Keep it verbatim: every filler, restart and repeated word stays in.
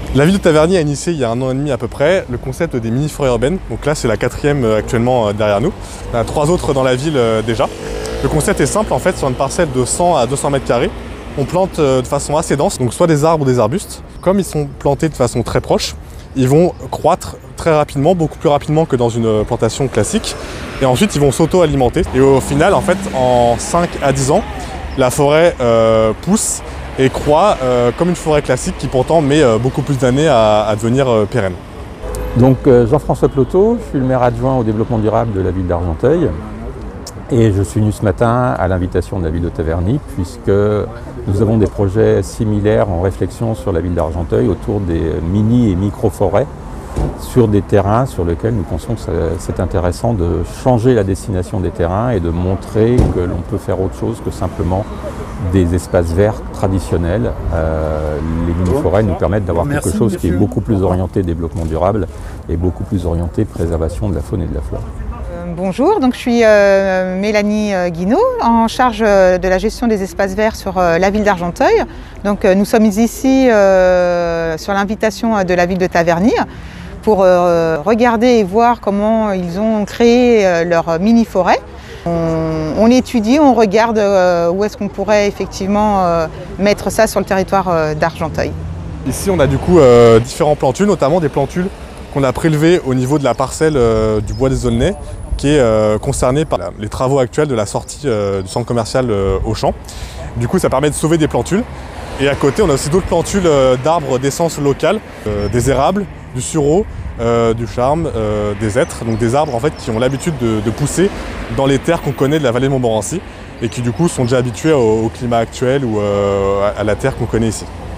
La ville de Taverny a initié il y a un an et demi à peu près le concept des mini-forêts urbaines. Donc là c'est la quatrième actuellement derrière nous. On a trois autres dans la ville déjà. Le concept est simple en fait, sur une parcelle de cent à deux cents mètres carrés. On plante de façon assez dense, donc soit des arbres ou des arbustes. Comme ils sont plantés de façon très proche, ils vont croître très rapidement, beaucoup plus rapidement que dans une plantation classique. Et ensuite ils vont s'auto-alimenter. Et au final en fait en cinq à dix ans, la forêt euh, pousse et croît euh, comme une forêt classique qui pourtant met euh, beaucoup plus d'années à, à devenir euh, pérenne. Donc euh, Jean-François Plotot, je suis le maire adjoint au développement durable de la ville d'Argenteuil et je suis venu ce matin à l'invitation de la ville de Taverny puisque nous avons des projets similaires en réflexion sur la ville d'Argenteuil autour des mini et micro-forêts sur des terrains sur lesquels nous pensons que c'est intéressant de changer la destination des terrains et de montrer que l'on peut faire autre chose que simplement des espaces verts traditionnels. Euh, les mini-forêts nous permettent d'avoir quelque chose qui est beaucoup plus orienté développement durable et beaucoup plus orienté préservation de la faune et de la flore. Euh, bonjour, donc je suis euh, Mélanie Guinaud, en charge de la gestion des espaces verts sur euh, la ville d'Argenteuil. Donc euh, nous sommes ici euh, sur l'invitation de la ville de Taverny pour euh, regarder et voir comment ils ont créé euh, leur mini-forêt. On, on étudie, on regarde euh, où est-ce qu'on pourrait effectivement euh, mettre ça sur le territoire euh, d'Argenteuil. Ici on a du coup euh, différents plantules, notamment des plantules qu'on a prélevées au niveau de la parcelle euh, du bois des Aulnais, qui est euh, concernée par la, les travaux actuels de la sortie euh, du centre commercial euh, Auchan. Du coup ça permet de sauver des plantules. Et à côté on a aussi d'autres plantules euh, d'arbres d'essence locale, euh, des érables, du sureau, euh, du charme, euh, des hêtres, donc des arbres en fait qui ont l'habitude de, de pousser dans les terres qu'on connaît de la vallée de Montmorency et qui du coup sont déjà habitués au, au climat actuel ou euh, à la terre qu'on connaît ici.